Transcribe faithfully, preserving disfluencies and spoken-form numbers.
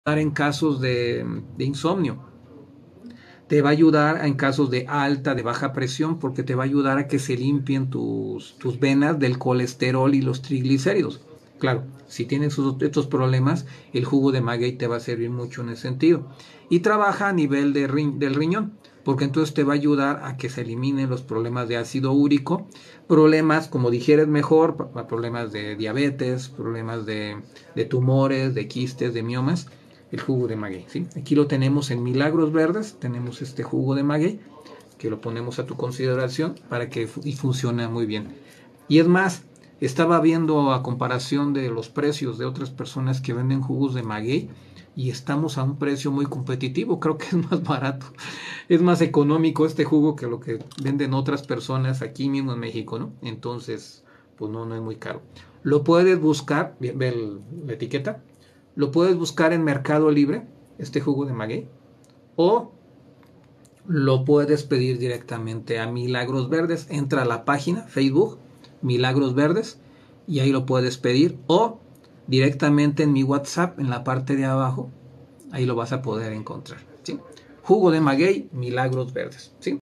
en casos de, de insomnio. Te va a ayudar en casos de alta, de baja presión, porque te va a ayudar a que se limpien tus, tus venas del colesterol y los triglicéridos. Claro, si tienes estos problemas, el jugo de maguey te va a servir mucho en ese sentido. Y trabaja a nivel de ri del riñón, porque entonces te va a ayudar a que se eliminen los problemas de ácido úrico, problemas, como digieres mejor, problemas de diabetes, problemas de, de tumores, de quistes, de miomas. El jugo de maguey, ¿sí? Aquí lo tenemos en Milagros Verdes, tenemos este jugo de maguey que lo ponemos a tu consideración para que y funciona muy bien. Y es más, estaba viendo a comparación de los precios de otras personas que venden jugos de maguey y estamos a un precio muy competitivo, creo que es más barato, es más económico este jugo que lo que venden otras personas aquí mismo en México, ¿no? Entonces, pues no, no es muy caro. Lo puedes buscar, ve la etiqueta, lo puedes buscar en Mercado Libre, este jugo de maguey, o lo puedes pedir directamente a Milagros Verdes. Entra a la página Facebook Milagros Verdes y ahí lo puedes pedir, o directamente en mi WhatsApp en la parte de abajo, ahí lo vas a poder encontrar, ¿sí? Jugo de maguey Milagros Verdes, ¿sí?